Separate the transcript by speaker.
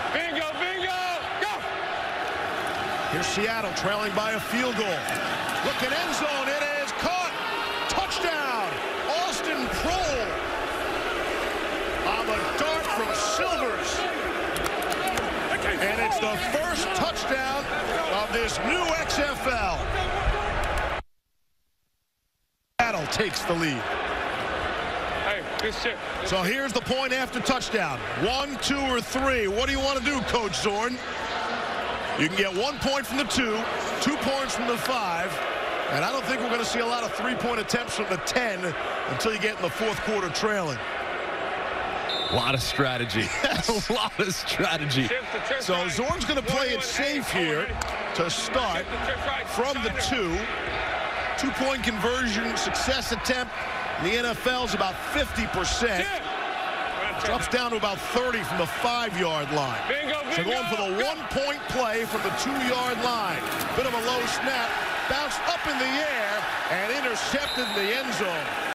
Speaker 1: Bingo, bingo, go!
Speaker 2: Here's Seattle trailing by a field goal. Look at end zone. It is caught. Touchdown. Austin Prohl on the dart from Silvers. And it's the first touchdown of this new XFL. Seattle takes the lead.
Speaker 1: Hey, good shit.
Speaker 2: So here's the point after touchdown. 1, 2, or 3. What do you want to do, Coach Zorn? You can get 1 point from the 2, 2 points from the 5, and I don't think we're going to see a lot of three-point attempts from the 10 until you get in the fourth quarter trailing.
Speaker 3: A lot of strategy. A lot of strategy.
Speaker 2: So Zorn's going to play it safe here to start from the 2. 2-point conversion success attempt. The NFL is about 50%. Drops down to about 30 from the 5-yard line. So going for the 1-point play from the 2-yard line. Bit of a low snap. Bounced up in the air and intercepted in the end zone.